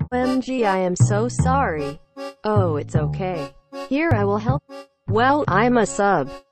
OMG, I am so sorry. Oh, it's okay. Here, I will help. Well, I'm a sub.